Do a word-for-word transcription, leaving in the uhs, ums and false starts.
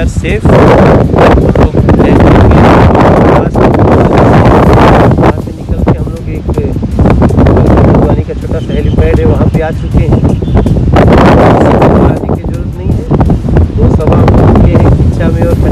Safe. तो वहाँ से निकल के हम लोग एक हल्द्वानी का छोटा सा हेलीपैड है वहाँ पे आ चुके हैं। आने की जरूरत नहीं है। दोस्त अब आप ये है इच्छा में और